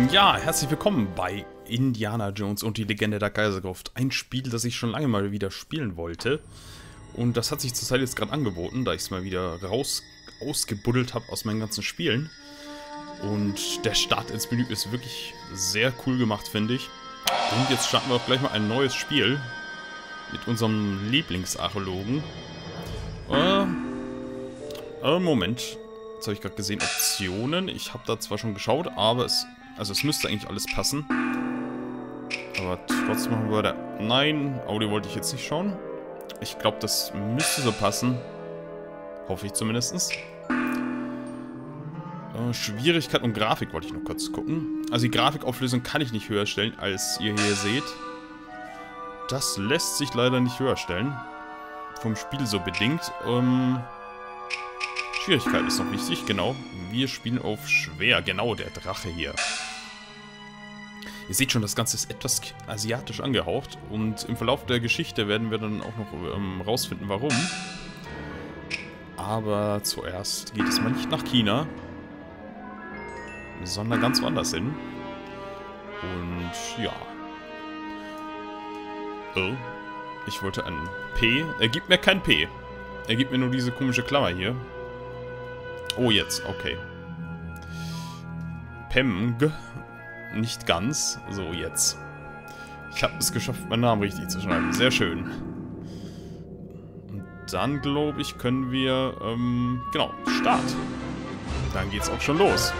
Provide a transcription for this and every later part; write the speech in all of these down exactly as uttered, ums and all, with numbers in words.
Ja, herzlich willkommen bei Indiana Jones und die Legende der Geiselgruft. Ein Spiel, das ich schon lange mal wieder spielen wollte. Und das hat sich zur Zeit jetzt gerade angeboten, da ich es mal wieder raus ausgebuddelt habe aus meinen ganzen Spielen. Und der Start ins Menü ist wirklich sehr cool gemacht, finde ich. Und jetzt starten wir auch gleich mal ein neues Spiel mit unserem Lieblingsarchäologen. Äh, äh, Moment. Jetzt habe ich gerade gesehen, Optionen. Ich habe da zwar schon geschaut, aber es... Also es müsste eigentlich alles passen. Aber trotzdem machen wir da... Nein, Audio wollte ich jetzt nicht schauen. Ich glaube, das müsste so passen. Hoffe ich zumindest. Äh, Schwierigkeit und Grafik wollte ich noch kurz gucken. Also die Grafikauflösung kann ich nicht höher stellen, als ihr hier seht. Das lässt sich leider nicht höher stellen. Vom Spiel so bedingt. Ähm... Schwierigkeit ist noch wichtig, genau. Wir spielen auf schwer, genau, der Drache hier. Ihr seht schon, das Ganze ist etwas asiatisch angehaucht und im Verlauf der Geschichte werden wir dann auch noch ähm, rausfinden, warum. Aber zuerst geht es mal nicht nach China, sondern ganz woanders hin. Und ja. Oh, ich wollte ein P. Er gibt mir kein P. Er gibt mir nur diese komische Klammer hier. Oh, jetzt, okay. Pemg. Nicht ganz. So, jetzt. Ich habe es geschafft, meinen Namen richtig zu schreiben. Sehr schön. Und dann, glaube ich, können wir, ähm, genau, Start. Dann geht's auch schon los.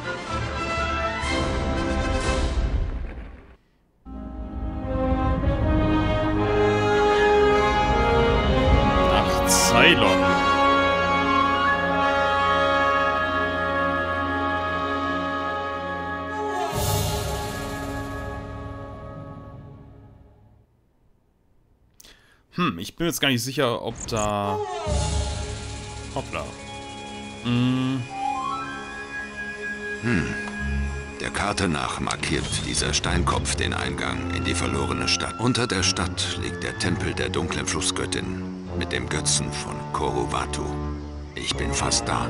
Nach Ceylon. Hm, ich bin jetzt gar nicht sicher, ob da... Hoppla. Hm. Hm. Der Karte nach markiert dieser Steinkopf den Eingang in die verlorene Stadt. Unter der Stadt liegt der Tempel der dunklen Flussgöttin mit dem Götzen von Koruvatu. Ich bin fast da.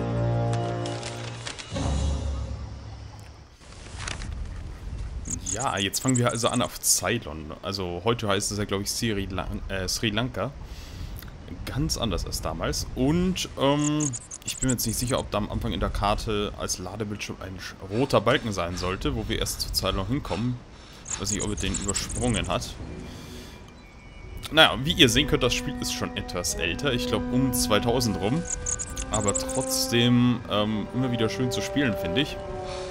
Ja, jetzt fangen wir also an auf Ceylon. Also heute heißt es ja, glaube ich, Sri, Lan äh, Sri Lanka. Ganz anders als damals. Und ähm, ich bin mir jetzt nicht sicher, ob da am Anfang in der Karte als Ladebildschirm ein roter Balken sein sollte, wo wir erst zu Ceylon hinkommen. Ich weiß nicht, ob er den übersprungen hat. Naja, wie ihr sehen könnt, das Spiel ist schon etwas älter. Ich glaube um zweitausend rum. Aber trotzdem ähm, immer wieder schön zu spielen, finde ich.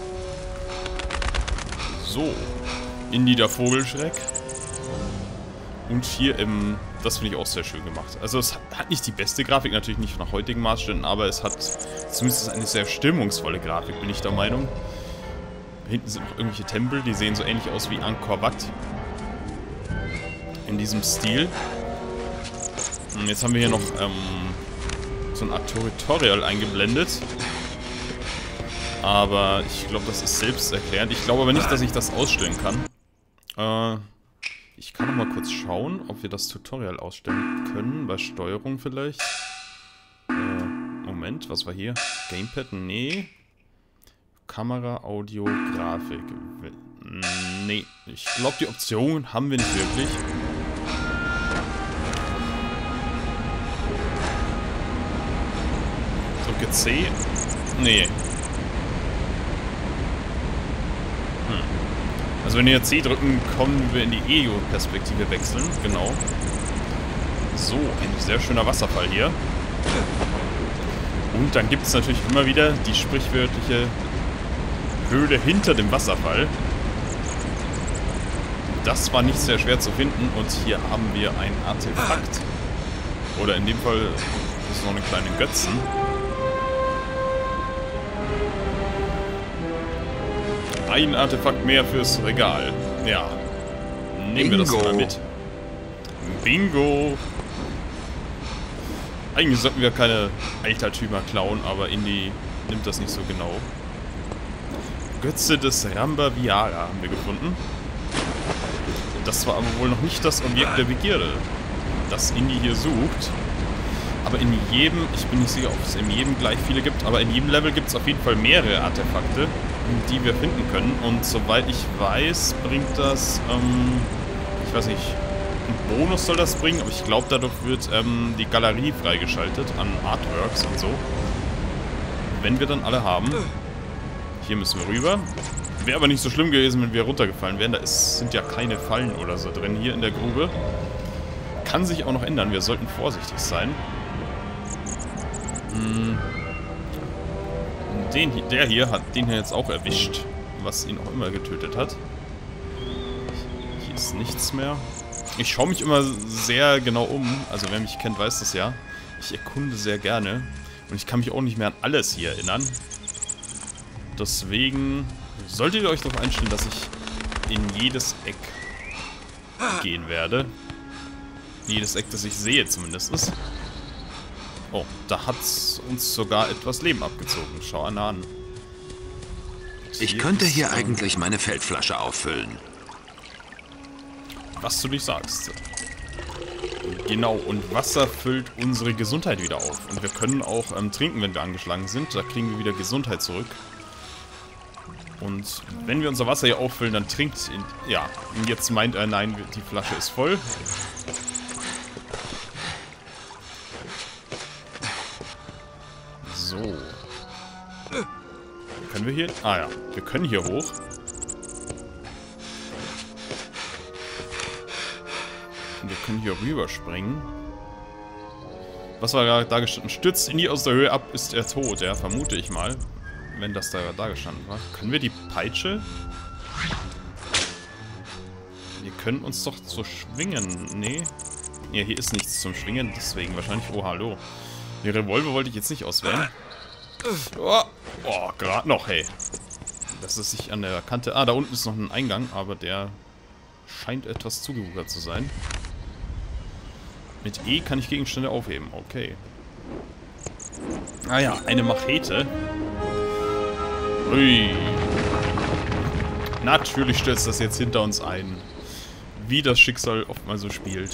So, Indy der Vogelschreck. Und hier im... Das finde ich auch sehr schön gemacht. Also es hat nicht die beste Grafik, natürlich nicht nach heutigen Maßstäben, aber es hat zumindest eine sehr stimmungsvolle Grafik, bin ich der Meinung. Hinten sind noch irgendwelche Tempel, die sehen so ähnlich aus wie Angkor Wat. In diesem Stil. Und jetzt haben wir hier noch ähm, so eine Art Tutorial eingeblendet. Aber ich glaube, das ist selbsterklärend. Ich glaube aber nicht, dass ich das ausstellen kann. Äh, ich kann noch mal kurz schauen, ob wir das Tutorial ausstellen können. Bei Steuerung vielleicht. Äh, Moment, was war hier? Gamepad? Nee. Kamera, Audio, Grafik. Nee, ich glaube, die Optionen haben wir nicht wirklich. Drücke C. Nee. Also wenn wir C drücken, kommen wir in die E U-Perspektive wechseln. Genau. So, ein sehr schöner Wasserfall hier. Und dann gibt es natürlich immer wieder die sprichwörtliche Höhle hinter dem Wasserfall. Das war nicht sehr schwer zu finden. Und hier haben wir ein Artefakt. Oder in dem Fall ist es noch einen kleinen Götzen. Ein Artefakt mehr fürs Regal. Ja. Nehmen wir das mal mit. Bingo! Eigentlich sollten wir keine Altertümer klauen, aber Indy nimmt das nicht so genau. Götze des Ramba Viara haben wir gefunden. Das war aber wohl noch nicht das Objekt der Begierde, das Indy hier sucht. Aber in jedem, ich bin nicht sicher, ob es in jedem gleich viele gibt, aber in jedem Level gibt es auf jeden Fall mehrere Artefakte. die wir finden können. Und soweit ich weiß, bringt das, ähm, ich weiß nicht, einen Bonus soll das bringen, aber ich glaube, dadurch wird ähm, die Galerie freigeschaltet an Artworks und so. Wenn wir dann alle haben. Hier müssen wir rüber. Wäre aber nicht so schlimm gewesen, wenn wir runtergefallen wären. Da ist, sind ja keine Fallen oder so drin hier in der Grube. Kann sich auch noch ändern. Wir sollten vorsichtig sein. Hm. Den, der hier hat den hier jetzt auch erwischt. Was ihn auch immer getötet hat. Hier ist nichts mehr. Ich schaue mich immer sehr genau um. Also wer mich kennt, weiß das ja. Ich erkunde sehr gerne. Und ich kann mich auch nicht mehr an alles hier erinnern. Deswegen solltet ihr euch darauf einstellen, dass ich in jedes Eck gehen werde. Jedes Eck, das ich sehe zumindest. Oh, da hat es uns sogar etwas Leben abgezogen. Schau einer an. Ich könnte hier eigentlich meine Feldflasche auffüllen. Was du nicht sagst. Genau, und Wasser füllt unsere Gesundheit wieder auf. Und wir können auch ähm, trinken, wenn wir angeschlagen sind. Da kriegen wir wieder Gesundheit zurück. Und wenn wir unser Wasser hier auffüllen, dann trinkt... In, ja, und jetzt meint er, nein, die Flasche ist voll. So. Können wir hier... Ah ja, wir können hier hoch. Und wir können hier rüberspringen. Was war gerade da gestanden? Stürzt nie aus der Höhe ab, ist er tot, ja, vermute ich mal. Wenn das da, da gestanden war. Können wir die Peitsche? Wir können uns doch so schwingen. Nee. Ja, hier ist nichts zum Schwingen, deswegen wahrscheinlich... Oh, hallo. Die Revolver wollte ich jetzt nicht auswählen. Oh, oh gerade noch, hey. Das ist sich an der Kante... Ah, da unten ist noch ein Eingang, aber der scheint etwas zugewuchert zu sein. Mit E kann ich Gegenstände aufheben. Okay. Ah ja, eine Machete. Ui. Natürlich stürzt das jetzt hinter uns ein. Wie das Schicksal oft mal so spielt.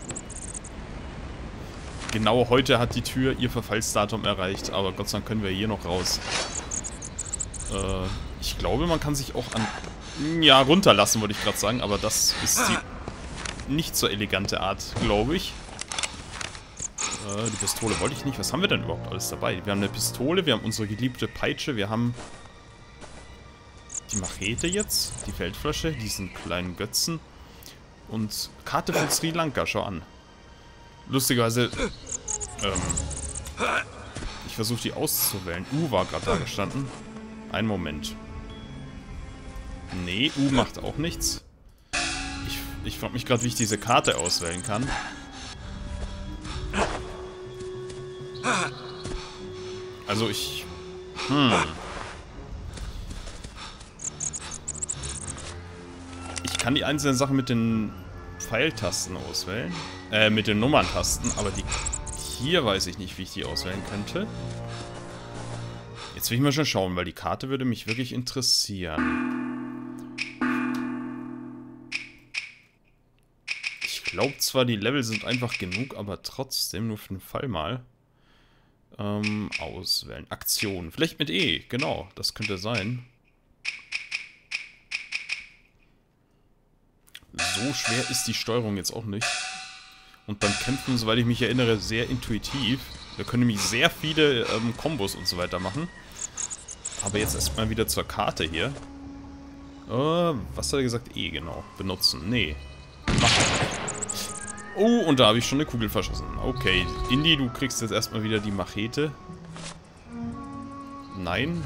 Genau heute hat die Tür ihr Verfallsdatum erreicht, aber Gott sei Dank können wir hier noch raus. Äh, ich glaube, man kann sich auch an... Ja, runterlassen, wollte ich gerade sagen, aber das ist die nicht so elegante Art, glaube ich. Äh, die Pistole wollte ich nicht. Was haben wir denn überhaupt alles dabei? Wir haben eine Pistole, wir haben unsere geliebte Peitsche, wir haben... die Machete jetzt, die Feldflasche, diesen kleinen Götzen und Karte von Sri Lanka, schau an. Lustigerweise, ähm, ich versuche die auszuwählen. U war gerade da gestanden. Einen Moment. Nee, U macht auch nichts. Ich, ich frage mich gerade, wie ich diese Karte auswählen kann. Also ich... Hm... Ich kann die einzelnen Sachen mit den Pfeiltasten auswählen. Äh, mit den Nummerntasten. Aber die hier weiß ich nicht, wie ich die auswählen könnte. Jetzt will ich mal schon schauen, weil die Karte würde mich wirklich interessieren. Ich glaube zwar, die Level sind einfach genug, aber trotzdem nur für den Fall mal. Ähm, auswählen. Aktion. Vielleicht mit E. Genau, das könnte sein. So schwer ist die Steuerung jetzt auch nicht. Und beim Kämpfen, soweit ich mich erinnere, sehr intuitiv. Wir können nämlich sehr viele ähm, Kombos und so weiter machen. Aber jetzt erstmal wieder zur Karte hier. Äh, was hat er gesagt? E, genau. Benutzen. Nee. Machen. Oh, und da habe ich schon eine Kugel verschossen. Okay, Indy, du kriegst jetzt erstmal wieder die Machete. Nein.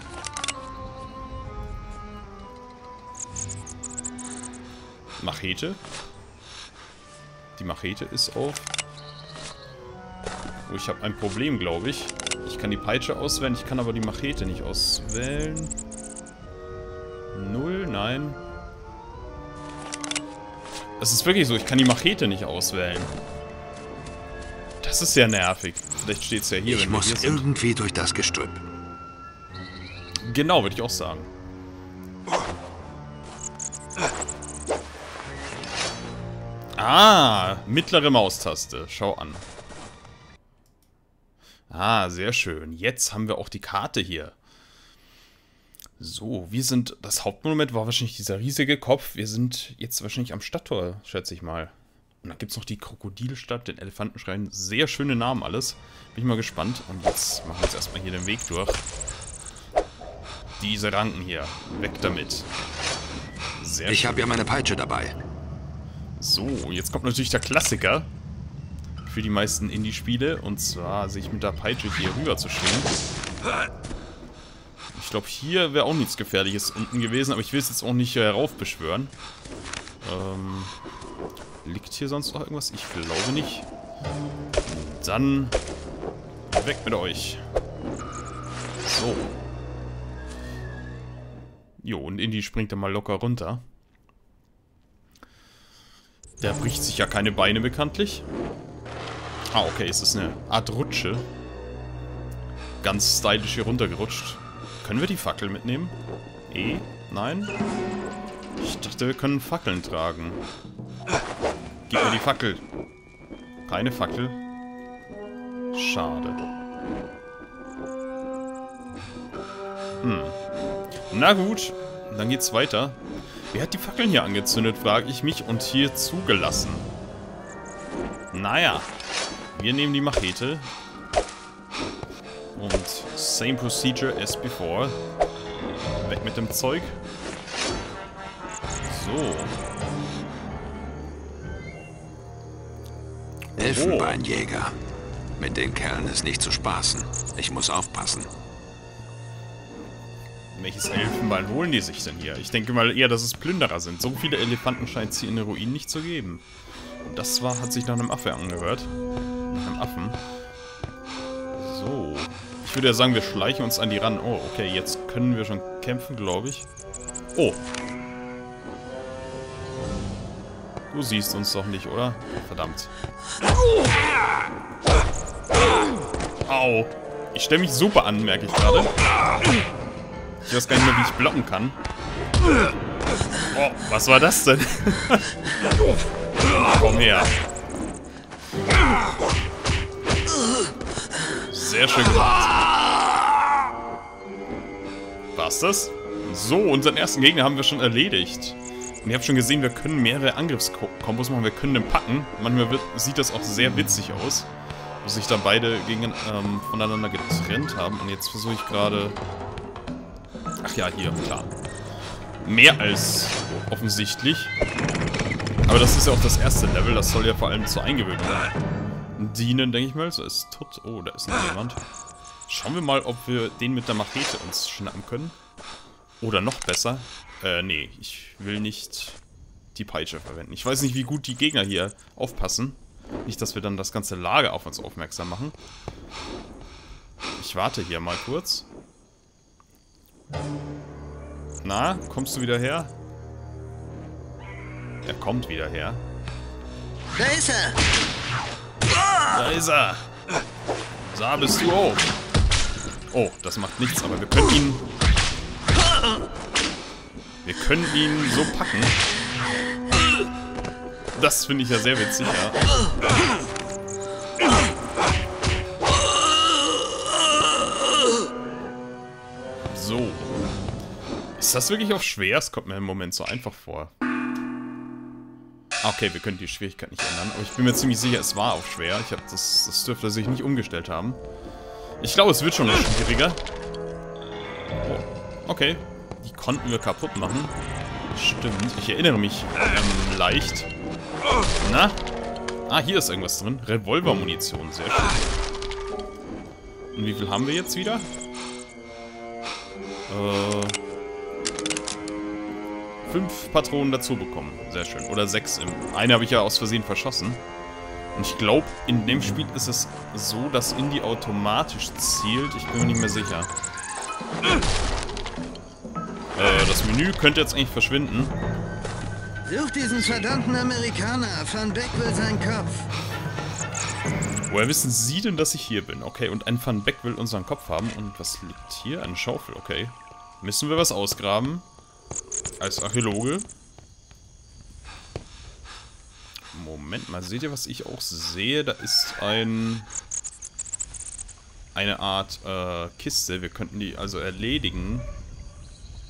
Machete. Die Machete ist auf. Oh, ich habe ein Problem, glaube ich. Ich kann die Peitsche auswählen, ich kann aber die Machete nicht auswählen. Null, nein. Es ist wirklich so, ich kann die Machete nicht auswählen. Das ist ja nervig. Vielleicht steht es ja hier, ich wenn wir muss hier sind. Irgendwie durch das Gestrüpp. Genau, würde ich auch sagen. Ah, mittlere Maustaste. Schau an. Ah, sehr schön. Jetzt haben wir auch die Karte hier. So, wir sind... Das Hauptmonument war wahrscheinlich dieser riesige Kopf. Wir sind jetzt wahrscheinlich am Stadttor, schätze ich mal. Und dann gibt es noch die Krokodilstadt, den Elefantenschrein. Sehr schöne Namen alles. Bin ich mal gespannt. Und jetzt machen wir jetzt erstmal hier den Weg durch. Diese Ranken hier. Weg damit. Sehr ich habe ja meine Peitsche dabei. So, jetzt kommt natürlich der Klassiker. Für die meisten Indie-Spiele. Und zwar sich mit der Peitsche hier rüber zu schwingen. Ich glaube, hier wäre auch nichts Gefährliches unten gewesen. Aber ich will es jetzt auch nicht heraufbeschwören. Ähm... Liegt hier sonst noch irgendwas? Ich glaube nicht. Dann weg mit euch. So. Jo, und Indy springt dann mal locker runter. Der bricht sich ja keine Beine bekanntlich. Ah, okay, es ist eine Art Rutsche. Ganz stylisch hier runtergerutscht. Können wir die Fackel mitnehmen? Eh? Nein? Ich dachte, wir können Fackeln tragen. Gib mir die Fackel. Keine Fackel. Schade. Hm. Na gut, dann geht's weiter. Wer hat die Fackeln hier angezündet, frage ich mich, und hier zugelassen? Naja. Wir nehmen die Machete. Und same procedure as before. Weg mit dem Zeug. So. Elfenbeinjäger. Mit den Kerlen ist nicht zu spaßen. Ich muss aufpassen. Welches Elfenbein holen die sich denn hier? Ich denke mal eher, dass es Plünderer sind. So viele Elefanten scheint es hier in den Ruinen nicht zu geben. Und das war, hat sich nach einem Affe angehört. Nach einem Affen. So. Ich würde ja sagen, wir schleichen uns an die ran. Oh, okay, jetzt können wir schon kämpfen, glaube ich. Oh. Du siehst uns doch nicht, oder? Verdammt. Au. Ich stelle mich super an, merke ich gerade. Ich weiß gar nicht mehr, wie ich blocken kann. Oh, was war das denn? Komm her. Sehr schön gemacht. War's das? So, unseren ersten Gegner haben wir schon erledigt. Und ihr habt schon gesehen, wir können mehrere Angriffskombos machen, wir können den packen. Manchmal wird, sieht das auch sehr witzig aus, wo sich dann beide gegen, ähm, voneinander getrennt haben. Und jetzt versuche ich gerade... Ach ja, hier, klar. Mehr als offensichtlich. Aber das ist ja auch das erste Level, das soll ja vor allem zur Eingewöhnung dienen, denke ich mal. So ist tot. Oh, da ist noch jemand. Schauen wir mal, ob wir den mit der Machete uns schnappen können. Oder noch besser. Äh, nee, ich will nicht die Peitsche verwenden. Ich weiß nicht, wie gut die Gegner hier aufpassen. Nicht, dass wir dann das ganze Lager auf uns aufmerksam machen. Ich warte hier mal kurz. Na, kommst du wieder her? Er kommt wieder her. Da ist er! Da ist er! Da bist du auch! Oh, das macht nichts, aber wir können ihn... Wir können ihn so packen. Das finde ich ja sehr witzig, ja. So. Ist das wirklich auf schwer? Es kommt mir im Moment so einfach vor. Okay, wir können die Schwierigkeit nicht ändern. Aber ich bin mir ziemlich sicher, es war auf schwer. Ich hab das, das dürfte sich nicht umgestellt haben. Ich glaube, es wird schon noch schwieriger. Oh, okay. Die konnten wir kaputt machen. Stimmt. Ich erinnere mich ähm, leicht. Na? Ah, hier ist irgendwas drin. Revolvermunition. Sehr schön. Und wie viel haben wir jetzt wieder? Äh... Fünf Patronen dazu bekommen. Sehr schön. Oder sechs. Im eine habe ich ja aus Versehen verschossen. Und ich glaube, in dem Spiel ist es so, dass Indy automatisch zielt. Ich bin mir nicht mehr sicher. Äh, das Menü könnte jetzt eigentlich verschwinden. Such diesen verdammten Amerikaner. Van Beck will seinen Kopf. Woher wissen Sie denn, dass ich hier bin? Okay, und ein Van Beck will unseren Kopf haben. Und was liegt hier? Eine Schaufel, okay. Müssen wir was ausgraben? Als Archäologe. Moment mal, seht ihr, was ich auch sehe? Da ist ein... Eine Art äh, Kiste. Wir könnten die also erledigen.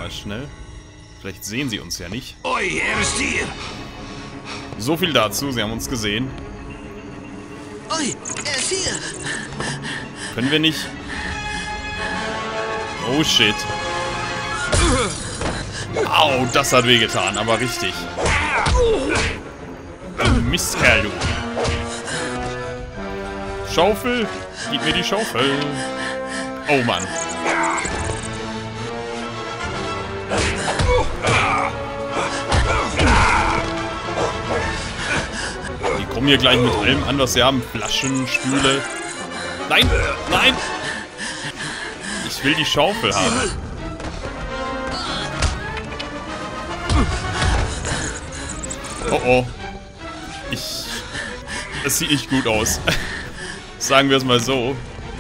mal schnell. Vielleicht sehen sie uns ja nicht. Oi, er ist hier! So viel dazu, sie haben uns gesehen. Ui, er ist hier. Können wir nicht... Oh shit. Au, das hat wehgetan, aber richtig. Mistkerl, du. Schaufel, gib mir die Schaufel. Oh Mann. Die kommen hier gleich mit allem an, was sie haben. Flaschen, Stühle. Nein, nein. Ich will die Schaufel haben. Oh oh. Ich... Es sieht nicht gut aus. Sagen wir es mal so.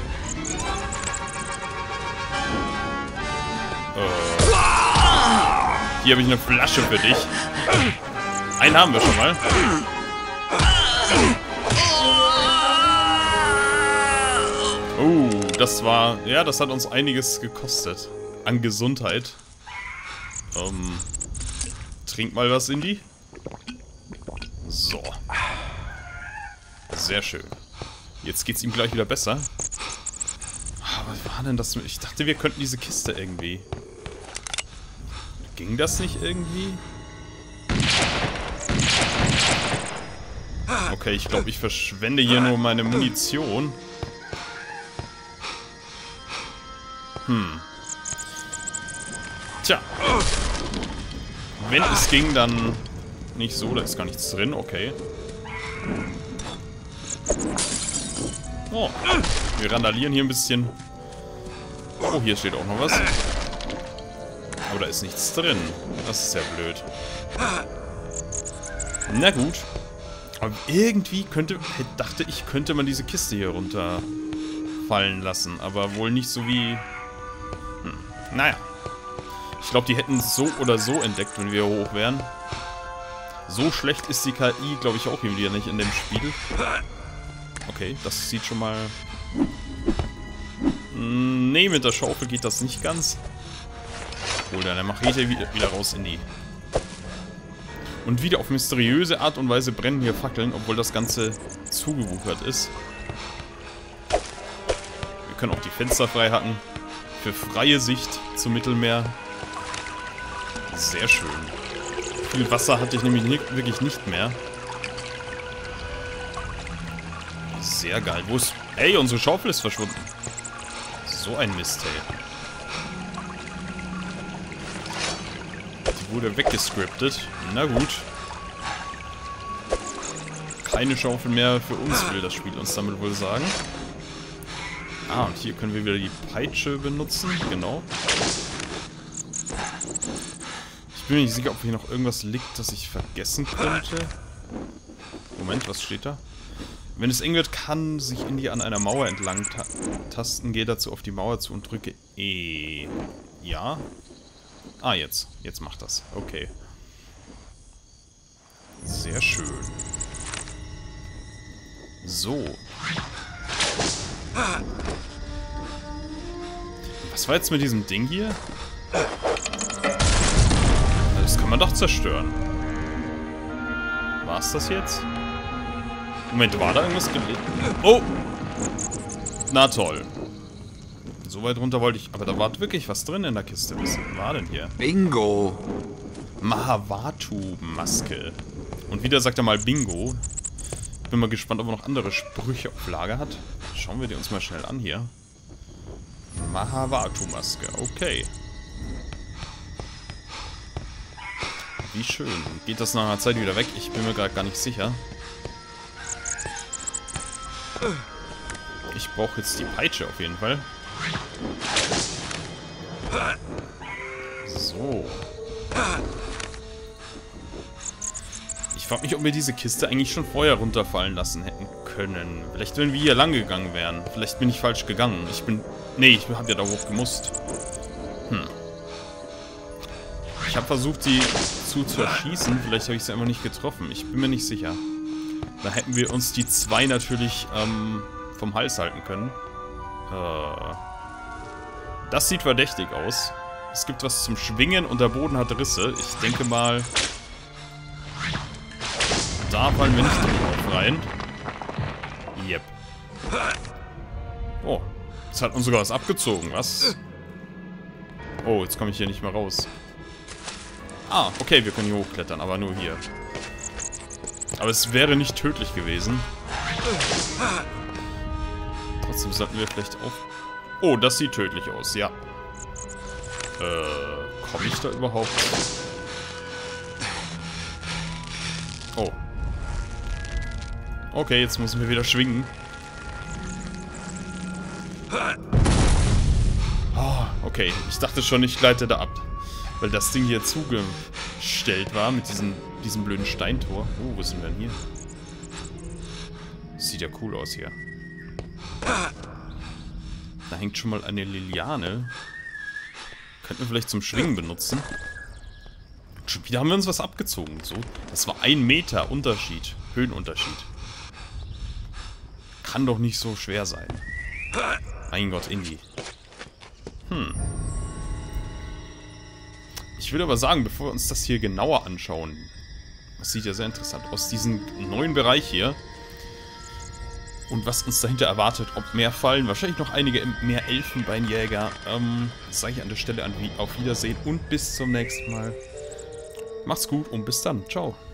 Äh. Hier habe ich eine Flasche für dich. Einen haben wir schon mal. Oh, das war... Ja, das hat uns einiges gekostet. An Gesundheit. Ähm... Trink mal was, Indy. So. Sehr schön. Jetzt geht's ihm gleich wieder besser. Was war denn das? Ich dachte, wir könnten diese Kiste irgendwie... Ging das nicht irgendwie? Okay, ich glaube, ich verschwende hier nur meine Munition. Hm. Tja. Wenn es ging, dann nicht so. Da ist gar nichts drin. Okay. Oh. Wir randalieren hier ein bisschen. Oh, hier steht auch noch was. Aber da ist nichts drin. Das ist ja blöd. Na gut. Aber irgendwie könnte... Dachte ich, könnte man diese Kiste hier runterfallen lassen. Aber wohl nicht so wie... Hm. Naja. Ich glaube, die hätten es so oder so entdeckt, wenn wir hoch wären. So schlecht ist die K I, glaube ich, auch wieder nicht in dem Spiel. Okay, das sieht schon mal... Nee, mit der Schaufel geht das nicht ganz. Hol deine Machete wieder, wieder raus in die... Und wieder auf mysteriöse Art und Weise brennen hier Fackeln, obwohl das Ganze zugewuchert ist. Wir können auch die Fenster frei hacken. Für freie Sicht zum Mittelmeer. Sehr schön. Viel Wasser hatte ich nämlich nicht, wirklich nicht mehr. Sehr geil. Wo ist... Ey, unsere Schaufel ist verschwunden. So ein Mist, ey. Die wurde weggescriptet. Na gut. Keine Schaufel mehr für uns, will das Spiel uns damit wohl sagen. Ah, und hier können wir wieder die Peitsche benutzen. Genau. Ich bin mir nicht sicher, ob hier noch irgendwas liegt, das ich vergessen könnte. Moment, was steht da? Wenn es eng wird, kann sich Indy an einer Mauer entlang ta tasten. Gehe dazu auf die Mauer zu und drücke E. Ja? Ah, jetzt. Jetzt macht das. Okay. Sehr schön. So. Was war jetzt mit diesem Ding hier? Das kann man doch zerstören. War's das jetzt? Moment, war da irgendwas gelegt? Oh! Na toll. So weit runter wollte ich... Aber da war wirklich was drin in der Kiste. Was war denn hier? Bingo! Mahavatu-Maske. Und wieder sagt er mal Bingo. Ich bin mal gespannt, ob er noch andere Sprüche auf Lager hat. Schauen wir die uns mal schnell an hier. Mahavatu-Maske. Okay. Wie schön. Geht das nach einer Zeit wieder weg? Ich bin mir gerade gar nicht sicher. Ich brauche jetzt die Peitsche auf jeden Fall. So. Ich frage mich, ob wir diese Kiste eigentlich schon vorher runterfallen lassen hätten können. Vielleicht, wenn wir hier lang gegangen wären. Vielleicht bin ich falsch gegangen. Ich bin... Nee, ich habe ja da hoch gemusst. Hm. Ich habe versucht, sie zu zerschießen. Vielleicht habe ich sie einfach nicht getroffen. Ich bin mir nicht sicher. Da hätten wir uns die zwei natürlich ähm, vom Hals halten können. Äh, das sieht verdächtig aus. Es gibt was zum Schwingen und der Boden hat Risse. Ich denke mal... Da fallen wir nicht drauf rein. Yep. Oh, jetzt hat uns sogar was abgezogen, was? Oh, jetzt komme ich hier nicht mehr raus. Ah, okay, wir können hier hochklettern, aber nur hier. Aber es wäre nicht tödlich gewesen. Trotzdem sollten wir vielleicht auf... Oh, das sieht tödlich aus, ja. Äh, komme ich da überhaupt? Oh. Okay, jetzt müssen wir wieder schwingen. Oh, okay, ich dachte schon, ich gleite da ab. Weil das Ding hier zugestellt war mit diesem, diesem blöden Steintor. Oh, wo sind wir denn hier? Sieht ja cool aus hier. Da hängt schon mal eine Liliane. Könnten wir vielleicht zum Schwingen benutzen. Schon wieder haben wir uns was abgezogen. So, das war ein Meter Unterschied. Höhenunterschied. Kann doch nicht so schwer sein. Mein Gott, Indy. Hm. Ich würde aber sagen, bevor wir uns das hier genauer anschauen. Das sieht ja sehr interessant aus. Diesen neuen Bereich hier. Und was uns dahinter erwartet, ob mehr Fallen, wahrscheinlich noch einige mehr Elfenbeinjäger. Ähm, das sage ich an der Stelle an, auf Wiedersehen und bis zum nächsten Mal. Macht's gut und bis dann. Ciao.